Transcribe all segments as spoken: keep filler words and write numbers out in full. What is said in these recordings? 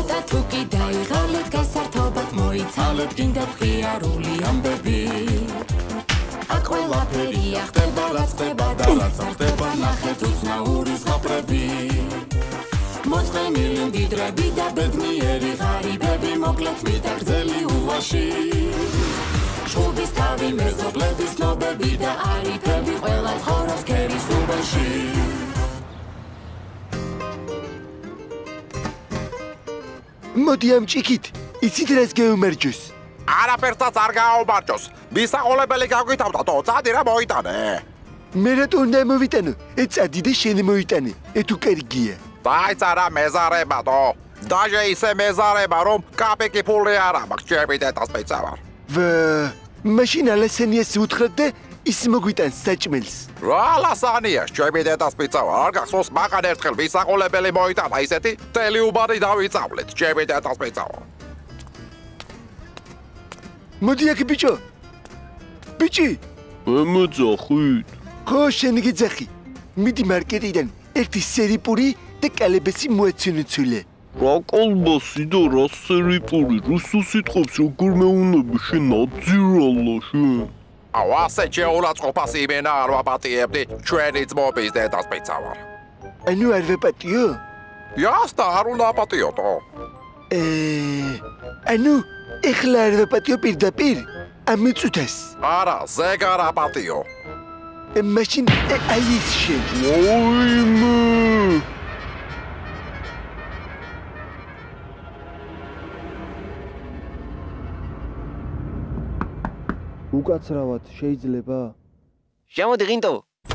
და თუ კი დაიღალეთ გასართობად მოიცალეთ გინდათ ღიარული ამბები აქ ყველაფერია ხდება რაც ხდება და რაც არ ხდება ნახეთ უცნაური ზღაპრები მოწყენილი მდიდრები და ბედნიერი ღარიბები მოკლეთ მიტაგრძელი უვაში შუბის თავი მეზობლების ცნობები და არიფები ყველა ცხოვრობს ქერის უბანში მოდი ამ ჭიქით იცით რას გეუმარჯოს არაფერსაც არ გააუმარჯოს მისაღოლებელი გაგვითავდა თო წადი რა მოიტანე მე რატო უნდა მოვიტანო წადი და შენ მოიტანე ეთუ კარგია დაიწერა მეზარება თო დაჟე ისე მეზარება რომ კაპიკი ფული არ აქვს ჩემი დედას მეწავარ ვა მაშინ ალასანიას უთხრათ და ის მოგვიტანს საჭმელს რა ალასანიას ჩემი დედას მეწავარ არ გახსოვს მაღან ერთხელ მისაღოლებელი მოიტანა ისეთი თელი უბანი დავიწავლეთ ჩემი დედას მეწავარ მოდი აქ ბიჭო ბიჭი მოძახით ხო შენ გიძახი მიდი მარკეტიდან ერთი სერიპური და კალებესი მოეცინუცულე რა კოლბასი და რა სერიპური რუსულ სიტყვებს როგორ მეუნები შენ აძირალა შენ აუ ასე შეურაცხყოფას იმენა არ ვაპატიებდი ჩვენი ძმობის დედას მეწავარ ანუ არ ვაპატიო იასტა არ უნდა აპატიოდო ეე ანუ ეხლა არ ვაპატიო პირდაპირ ამიწუთას არა ზეგარ აპატიო მაშინ აი ის შენ ოიმე უკაცრავად შეიძლება? შემოდი ღინტო.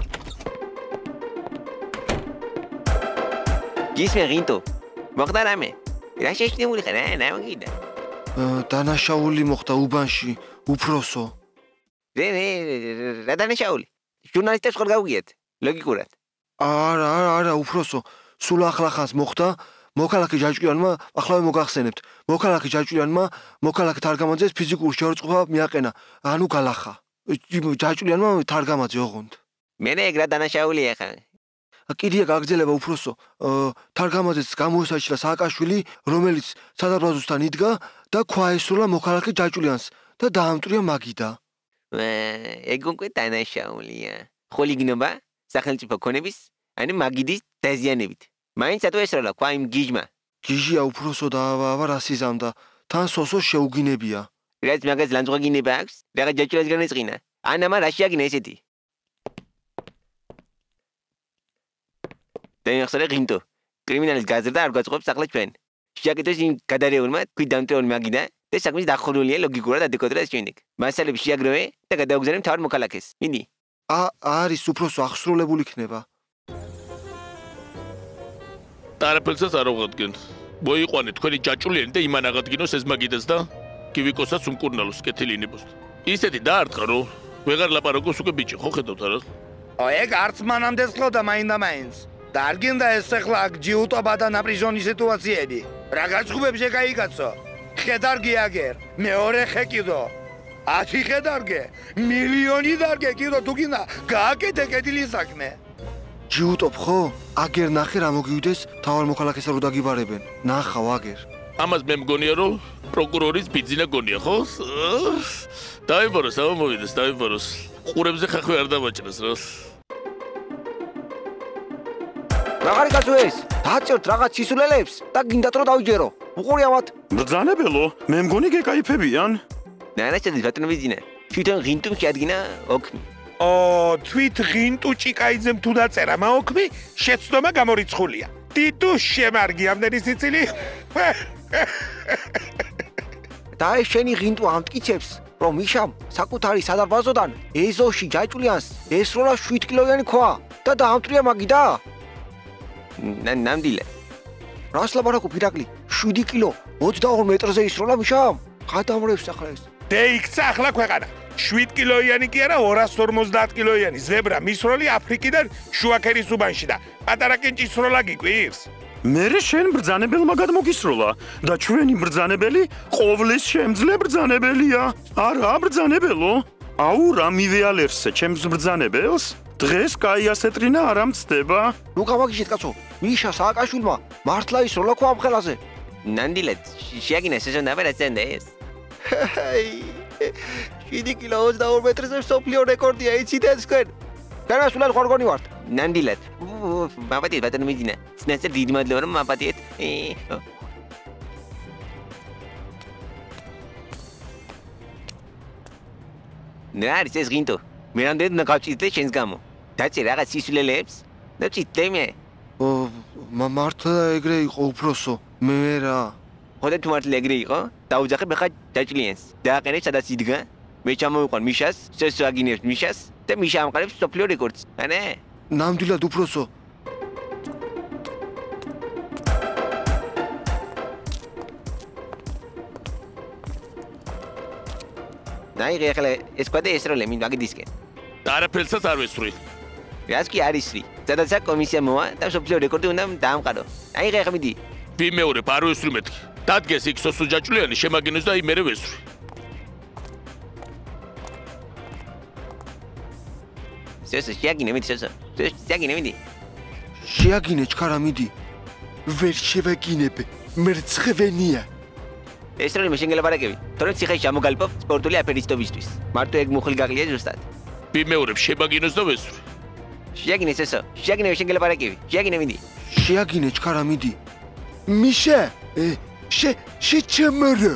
გისმე ღინტო. მოხდა რამე? რა შეშნეული ხარ? რა მოგიდა? დანაშაული მოხდა უბანში, უფროსო. რე რე რა დანაშაული? ჟურნალისტებს ხარ გავუგიათ? ლოგიკურად. არა, არა, არა, უფროსო. სულ ახლახანს მოხდა მოქალაქე ჯაჭვიანმა ახლავე მოგახსენებთ. მოქალაქე ჯაჭვიანმა მოქალაქე თარგამაძეს ფიზიკურ შეურწყვა მიაყენა. ანუ გალახა. ჯაჭვიანმა თარგამაძე ოღონდ. მე ეგ რა დანაშაულია ხა. კიდია გაგრძელება უფროსო. თარგამაძეს გამოესაჭრა სააკაშვილი, რომელიც სადარბაზოსთან იდგა და ქვაესროლა მოქალაქე ჯაჭვიანს და დაამტვრია მაგიდა. ეგ უკვე დანაშაულია. ხოლიგნობა სახელმწიფო ქონების, ანუ მაგიდის დაზიანებით. მაინც ატო ესროლა ქვა იმ გიჟმა. გიჟია უფროსო და აბა რა სიზამდა. თან სოსო შეუგინებია. რაც მაგას ლანძღვაგინება აქვს, რაღაც ჯაჭვიანს განეწყინა. ანამა რა შეაგინა ესეთი. დაიხსნა ღინტო. კრიმინალის გაზრდა არ გაწყობს ახლა ჩვენ. შეაკეთოს იმ გადარეულმა თქვი დამტეული მაგიდა და საქმის დახურულია ლოგიკურად ადეკვატურად შემდეგ. მასალები შეაგროვე და გადაუგზავნე მთავარ მოქალაქეს. მიდი. ა არის უფროსო აღსრულებული იქნება. არაფერსაც არ აღადგენ. მოიყვანე თქვენი ჯაჭულიანი და იმან აღადგინოს ეს მაგიდას და კივიკოსაც უმკურნალოს კეთილინებოს. ისეთი დაარტყა რომ ვეღარ ლაპარაკობს უკვე ბიჭი, ხო ხედავთ არა? ო ეგ არც მანამდე ხლოდა მაინდა მაინც. დარგინდა ეს ახლა ჯიუტობა და ნაპრიჟონი სიტუაციები. რა გაჭუბებს ეგაიგაცო? ხედარგი აგერ, მეორე ხე კიდო. ათი ხედარგე, მილიონი დარგე კიდო თუ გინდა გააკეთე კეთილი საქმე. ჯიუტობ ხო? აგერ ნახე რა მოგივიდეს თავარ მოქალაქესა რო დაგიბარებენ. ნახავ აგერ. ამას მე მგონია რომ პროკურორის ბიძინა გონია ხო? დაიბაროს, აუ მოვიდეს, დაიბაროს. ყურებზე ხახვი არ დავაჭრას რა. რაღაცა გაწუ ეს. დააჭერთ რაღაც სისულელებს და გინდათ რომ დავიჯერო. უყურიავთ. ბრძანებელო, მე მგონი გეკაიფებიან. ნანაშადის ბატონო ბიძინა. თვითონ ღინტუმ შეადგინა ოქმი. ო, თვით ღინტუ ჭიკაიძემ თუ დაწერა მაოქმი, შეცდომა გამორიცხულია. ტიტუ შემარგი ამდენი სიცილი. და ეს შენი ღინტუ ამტკიცებს, რომ მიშამ საკუთარი სადარბაზოდან ეზოში ჯაჭვლიანს ესროლა შვიდ კილოიანი ქვა და დაამტრია მაგიდა. ნამდვილად. რას ლაპარაკობ ირაკლი? შვიდი კილო ოცდაორ მეტრზე ისროლა მიშამ? გადამრევს ახლა ეს. დეიქცა ახლა ქვეყანა. შვიდ კილოიანი კი არა, ორას ორმოცდაათ კილოიანი ზებრა მისროლი აფრიკიდან შუაქერის უბანში და პატარა კენჭის სროლა გიკვირს. მერე შენ ბრძანებელმა გადმოგისროლა და ჩვენი ბრძანებელი ყოვლის შემძლე ბრძანებელია. არა, ბრძანებელო. აუ რა მივეალერსე ჩემს ბრძანებელს? დღეს კაი ასეტრინა არ ამცდება. ნუ გავაგიშეთ კაცო. მიშა სააკაშვილმა მართლა ისროლა ქვა ამ ხელაზე. ნამდვილად შეაგინეს სეზონი აპერაცია ეს. შვიდი კილო ოცდაორ მეტრზე მსოფლიო რეკორდია, იცით ეს თქვენ? განასვლელ ხორგონი ვართ. ნამდვილად. მაპატიეთ ბატონო მიძინა. სნაცერ დიდი მადლობა რომ მაპატიეთ. რა არის ეს გინტო? მე რამდენი უნდა გავჭიდე შენს გამო? დაწე რაღაც სისულელეებს? და ჭიდე მე. ო მართლა ეგრე იყო უფროსო. მე რა. ხოდა თუ მართლა ეგრე იყო? დაუძახებ ხა დაჭლიენს. დააყენე სადაც იდგა. მე ჩამოვიყვან მიშას, სესო აგინებს მიშას და მიშა ამყარებს სოფლიო რეკორდს. ანა? ნამდვილად უფროსო. ნაიღე ახლა ეს კვადე ესროლე მინ მაგიდისკენ. და არაფერსაც არ ვესწრი. რას კი არის რი? სადაც კომისია მოვა და სოფლიო რეკორდი უნდა დაამყარო. აიღე ახლა მიდი. ვიმეორებ არ ვესწრი მეთქი. დადგეს იქ სოსო ჯაჭვლიანი შემაგინოს და იმერე ვესწრი. სესო შეაგინე მიდი სესო. სესო შეაგინე მიდი. შეაგინე ჩქარა მიდი. ვერ შევაგინებ. მერცხევენია. ეს როლი მე შეგელაპარაკები. თორემ ციხეში ჩამოგალპობ სპორტული აფერისტობისთვის. მარტო ეგ მუხლი გაყლია ზუსტად. ვიმეორებ შემაგინოს და ვესწრი. შეაგინე სესო. შეაგინე მე შეგელაპარაკები. შეაგინე მიდი. შეაგინე ჩქარა მიდი. მიშა, შე შე ჩამარა.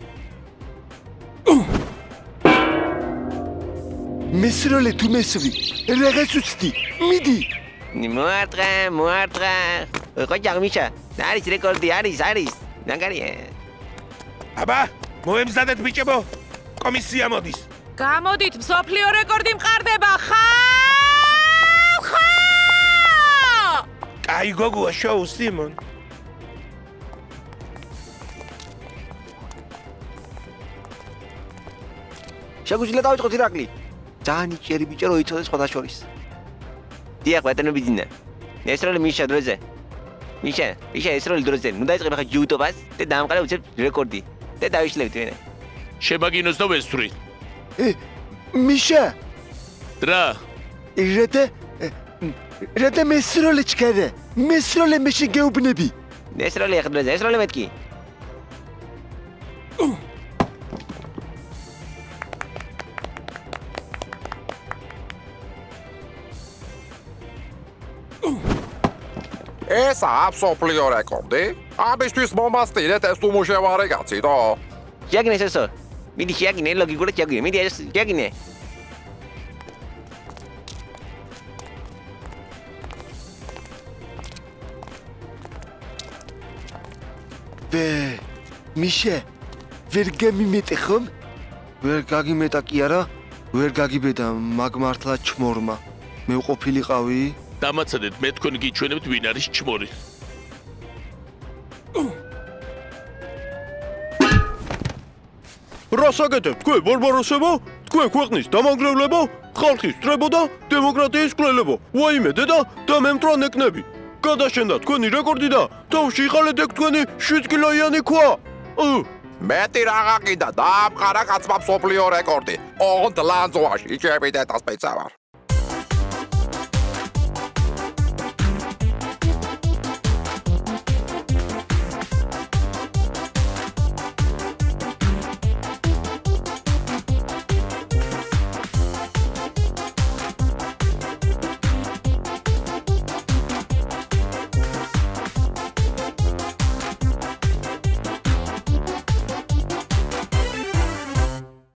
მესროლე თუ მესვი, რაღაც უცდი. მიდი. მოარტყა, მოარტყა. ყოჭა მიშა. არის რეკორდი, არის, არის. ნაგარია. აბა, მოემზადეთ ბიჭებო. კომისია მოდის. გამოდით, მსოფლიო რეკორდი მყარდება. ხალხო! კაი გოგოა შოუ სიმონ. შეგვიძლია დავიწყოთ ირაკლი. ძალიან იჭერი ბიჭო რო იცოდეს სხვათა შორის. დიახ ბატონო ბიძინა. ეს როლი მიშა დროზე. მიშა, მიშა ეს როლი დროზე. ნუ დაიწყებ ახლა ჯიუტობას და დაამყარა უცებ რეკორდი. და დავიშლებთ ვენა. შემაგინოს და ვესწრი. ე მიშა. რა? რატა? რატა მესროლე ჩქარა? მესროლე მე შეგეუბნები. ეს როლი ახლა დროზე, ეს როლი მეთქი. ეს აბსოლუტური რეკორდი? ამისთვის მომასწრეთ ეს უმუშევარი გაციდო. შეაგინე სესო. მიდი შეაგინე ლოგიკურად შეაგინე. მიდი ეს შეაგინე. ვე მიშა ვერ გამიმეტე ხომ? ვერ გაგიმეტა კი არა? ვერ გაგიბედა მაგ მართლა ჩმორმა. მე უყოფილიყავი? დამაცადეთ მე თქვენ გიჩვენებთ ვინ არის ჩმორი. რასაკეთებ თქვენ ბარბაროსებო? თქვენ ქვეყნის დამანგრევლებო? ხალხის წრებო და დემოკრატიის კვლელებო? ვაიმე დედა და მემტრა ნეკნები. გადაშენდა თქვენი რეკორდი და თავში იყალეთ ეგ თქვენი შვიდ კილოიანი ქვა. მეტი რაღა კიდა დაამყარა კაცმა მსოფლიო რეკორდი. ოღონდ ლანძვაში ჩებიდეთ ასპეცავარ.